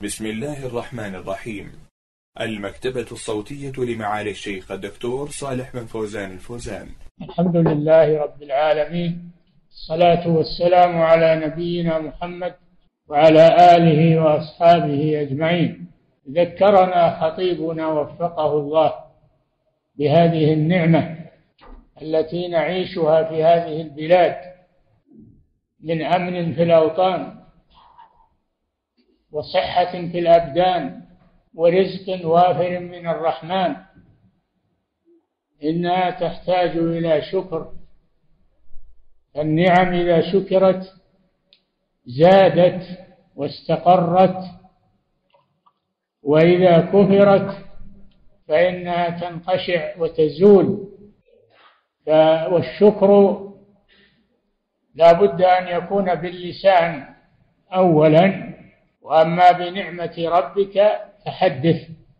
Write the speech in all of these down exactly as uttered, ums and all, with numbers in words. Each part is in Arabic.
بسم الله الرحمن الرحيم. المكتبة الصوتية لمعالي الشيخ الدكتور صالح بن فوزان الفوزان. الحمد لله رب العالمين، الصلاة والسلام على نبينا محمد وعلى آله وأصحابه أجمعين. ذكرنا خطيبنا وفقه الله بهذه النعمة التي نعيشها في هذه البلاد من أمن في الأوطان وصحة في الأبدان ورزق وافر من الرحمن، إنها تحتاج إلى شكر. النعم إذا شكرت زادت واستقرت، وإذا كفرت فإنها تنقشع وتزول. والشكر لا بد أن يكون باللسان أولا، وأما بنعمة ربك فحدث،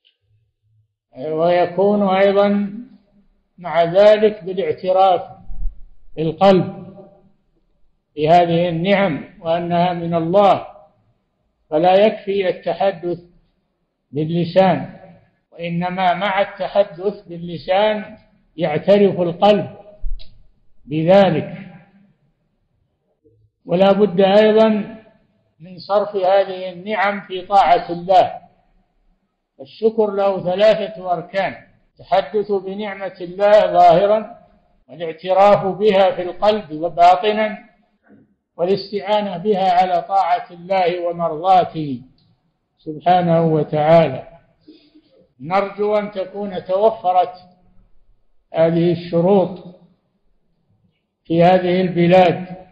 ويكون أيضا مع ذلك بالاعتراف بالقلب بهذه النعم وأنها من الله. فلا يكفي التحدث باللسان، وإنما مع التحدث باللسان يعترف القلب بذلك. ولا بد أيضا من صرف هذه النعم في طاعة الله. الشكر له ثلاثة أركان: التحدث بنعمة الله ظاهرا، والاعتراف بها في القلب وباطنا، والاستعانة بها على طاعة الله ومرضاته سبحانه وتعالى. نرجو أن تكون توفرت هذه الشروط في هذه البلاد.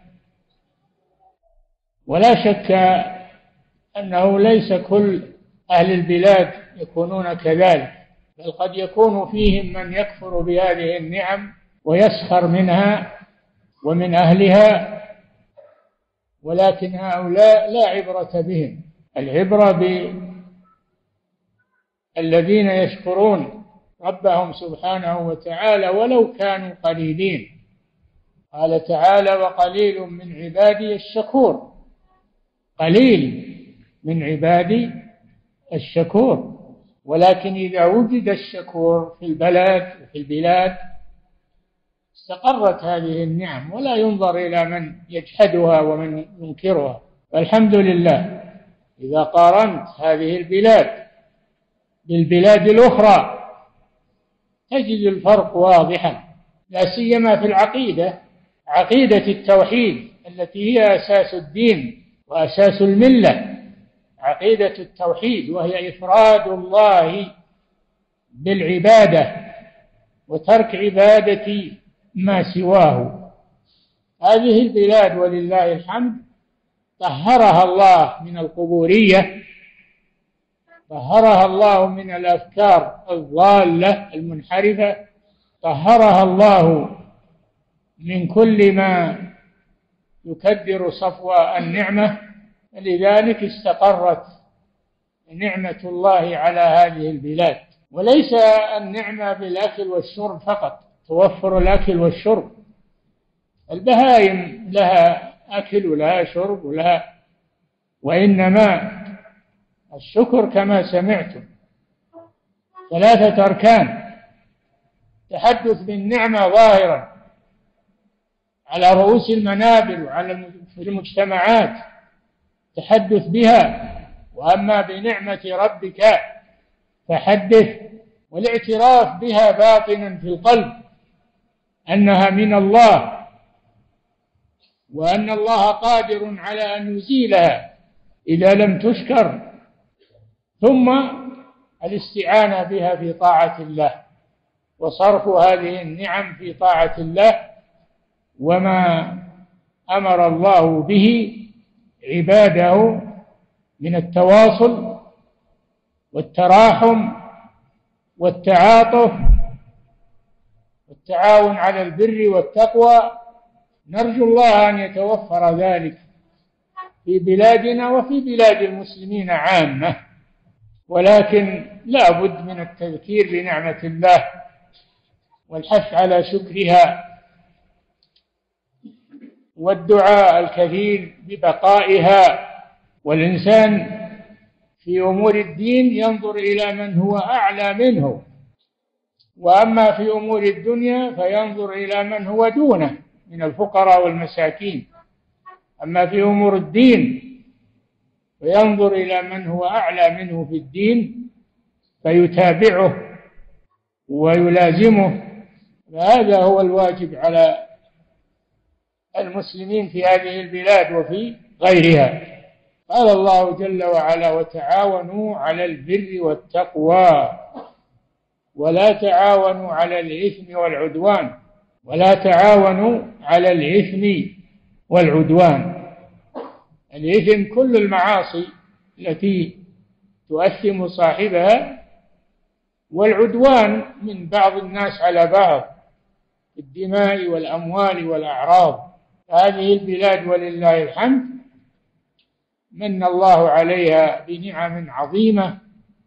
ولا شك أنه ليس كل أهل البلاد يكونون كذلك، بل قد يكون فيهم من يكفر بهذه النعم ويسخر منها ومن أهلها، ولكن هؤلاء لا عبرة بهم. العبرة بالذين يشكرون ربهم سبحانه وتعالى ولو كانوا قليلين. قال تعالى: وقليل من عبادي الشكور. قليل من عبادي الشكور. ولكن إذا وجد الشكور في البلد وفي البلاد استقرت هذه النعم، ولا ينظر إلى من يجحدها ومن ينكرها. والحمد لله إذا قارنت هذه البلاد بالبلاد الأخرى تجد الفرق واضحا، لا سيما في العقيدة، عقيدة التوحيد التي هي أساس الدين وأساس الملة. عقيدة التوحيد وهي إفراد الله بالعبادة وترك عبادة ما سواه. هذه البلاد ولله الحمد طهرها الله من القبورية، طهرها الله من الأفكار الضالة المنحرفة، طهرها الله من كل ما يكدر صفو النعمة. لذلك استقرت نعمة الله على هذه البلاد. وليس النعمة بالأكل والشرب فقط، توفر الأكل والشرب. البهائم لها أكل ولها شرب ولها، وإنما الشكر كما سمعتم ثلاثة أركان: تحدث بالنعمة ظاهرا على رؤوس المنابر وعلى في المجتمعات، تحدث بها. وأما بنعمة ربك فحدث، والاعتراف بها باطنا في القلب أنها من الله، وأن الله قادر على أن يزيلها إذا لم تشكر. ثم الاستعانة بها في طاعة الله، وصرف هذه النعم في طاعة الله وما أمر الله به عباده من التواصل والتراحم والتعاطف والتعاون على البر والتقوى. نرجو الله أن يتوفر ذلك في بلادنا وفي بلاد المسلمين عامة. ولكن لا بد من التذكير بنعمة الله والحث على شكرها، والدعاء الكثير ببقائها. والإنسان في أمور الدين ينظر إلى من هو أعلى منه، وأما في أمور الدنيا فينظر إلى من هو دونه من الفقراء والمساكين. أما في أمور الدين فينظر إلى من هو أعلى منه في الدين فيتابعه ويلازمه. فهذا هو الواجب على المسلمين في هذه البلاد وفي غيرها. قال الله جل وعلا: وتعاونوا على البر والتقوى ولا تعاونوا على الإثم والعدوان ولا تعاونوا على الإثم والعدوان. الإثم كل المعاصي التي تؤثم صاحبها، والعدوان من بعض الناس على بعض الدماء والأموال والأعراض. هذه البلاد ولله الحمد من الله عليها بنعم عظيمة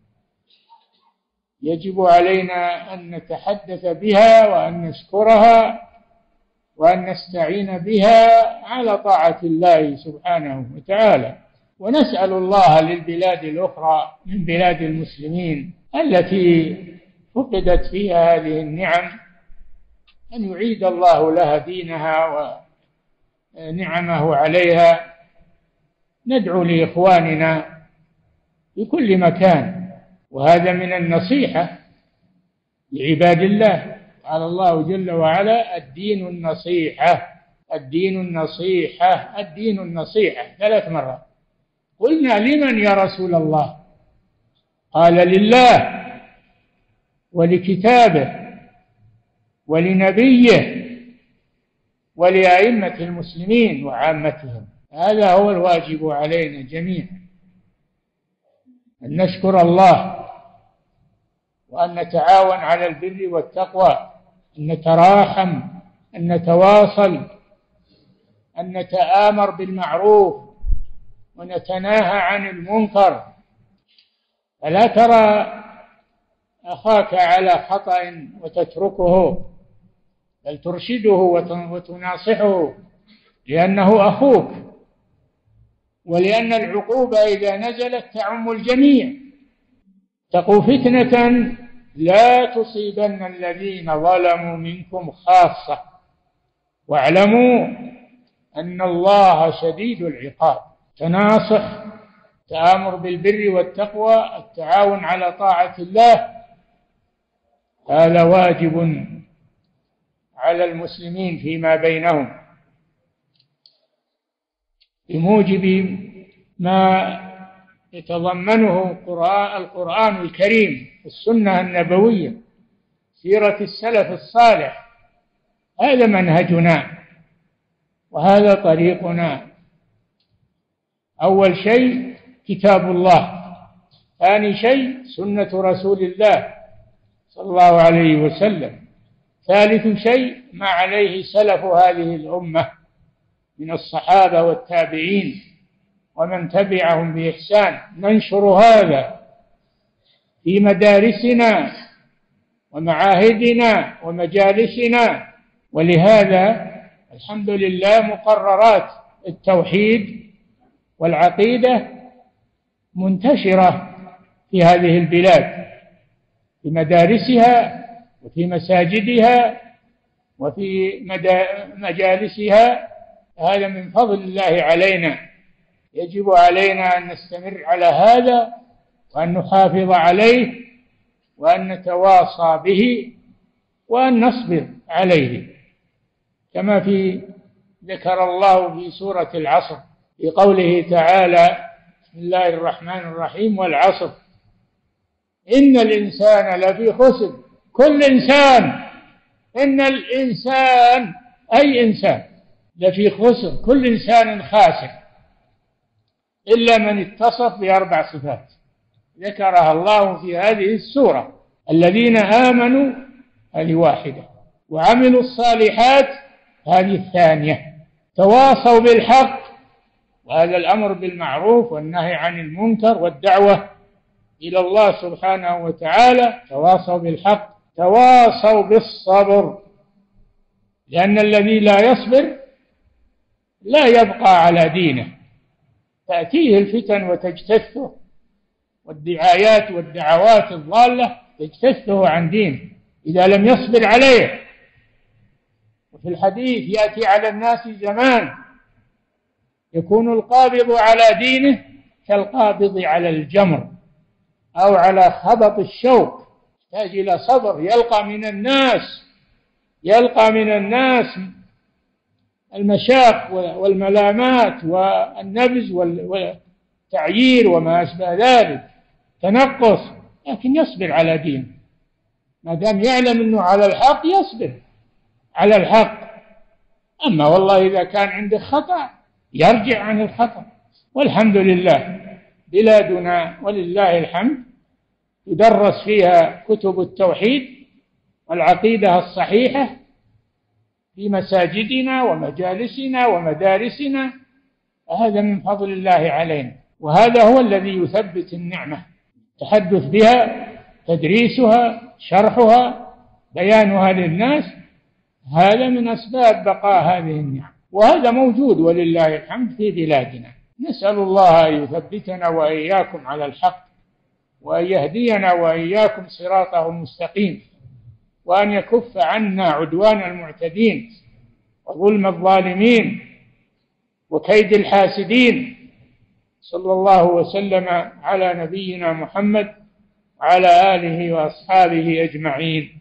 يجب علينا أن نتحدث بها وأن نشكرها وأن نستعين بها على طاعة الله سبحانه وتعالى، ونسأل الله للبلاد الأخرى من بلاد المسلمين التي فقدت فيها هذه النعم أن يعيد الله لها دينها ونعمه عليها. ندعو لإخواننا في كل مكان، وهذا من النصيحة لعباد الله. قال الله جل وعلا: الدين النصيحة الدين النصيحة الدين النصيحة ثلاث مرات. قلنا: لمن يا رسول الله؟ قال: لله ولكتابه ولنبيه ولأئمة المسلمين وعامتهم. هذا هو الواجب علينا جميعا، أن نشكر الله وأن نتعاون على البر والتقوى، أن نتراحم، أن نتواصل، أن نتآمر بالمعروف ونتناهى عن المنكر. فلا ترى أخاك على خطأ وتتركه، بل ترشده وتناصحه، لأنه أخوك، ولأن العقوبة إذا نزلت تعم الجميع. اتقوا فتنة لا تصيبن الذين ظلموا منكم خاصة واعلموا أن الله شديد العقاب. تناصح، تآمر بالبر والتقوى، التعاون على طاعة الله، هذا واجب على المسلمين فيما بينهم بموجب ما يتضمنه القرآن الكريم، السنة النبوية، سيرة السلف الصالح. هذا منهجنا وهذا طريقنا. أول شيء كتاب الله، ثاني شيء سنة رسول الله صلى الله عليه وسلم، ثالث شيء ما عليه سلف هذه الأمة من الصحابة والتابعين ومن تبعهم بإحسان. ننشر هذا في مدارسنا ومعاهدنا ومجالسنا. ولهذا الحمد لله مقررات التوحيد والعقيدة منتشرة في هذه البلاد، في مدارسها وفي مساجدها وفي مجالسها. هذا من فضل الله علينا، يجب علينا أن نستمر على هذا وأن نحافظ عليه وأن نتواصى به وأن نصبر عليه، كما في ذكر الله في سورة العصر في قوله تعالى: بسم الله الرحمن الرحيم: والعصر إن الإنسان لفي خسر. كل إنسان، إن الإنسان أي إنسان لفي خسر، كل إنسان خاسر إلا من اتصف بأربع صفات ذكرها الله في هذه السورة: الذين آمنوا، هذه واحدة، وعملوا الصالحات، هذه الثانية، تواصوا بالحق، وهذا الأمر بالمعروف والنهي عن المنكر والدعوة إلى الله سبحانه وتعالى. تواصوا بالحق، تواصوا بالصبر، لأن الذي لا يصبر لا يبقى على دينه، تأتيه الفتن وتجتثه والدعايات والدعوات الضالة تجتثه عن دينه إذا لم يصبر عليه. وفي الحديث يأتي على الناس زمان يكون القابض على دينه كالقابض على الجمر أو على خبط الشوك، يحتاج إلى صبر. يلقى من الناس يلقى من الناس المشاق والملامات والنبز والتعيير وما أشبه ذلك، تنقص، لكن يصبر على دينه ما دام يعلم أنه على الحق، يصبر على الحق. أما والله إذا كان عنده خطأ يرجع عن الخطأ. والحمد لله بلادنا ولله الحمد يدرس فيها كتب التوحيد والعقيدة الصحيحة في مساجدنا ومجالسنا ومدارسنا، وهذا من فضل الله علينا، وهذا هو الذي يثبت النعمة. التحدث بها، تدريسها، شرحها، بيانها للناس، هذا من أسباب بقاء هذه النعم، وهذا موجود ولله الحمد في بلادنا. نسأل الله أن يثبتنا وإياكم على الحق، وأن يهدينا وإياكم صراطه المستقيم، وأن يكف عنا عدوان المعتدين وظلم الظالمين وكيد الحاسدين. صلى الله وسلم على نبينا محمد وعلى آله وأصحابه أجمعين.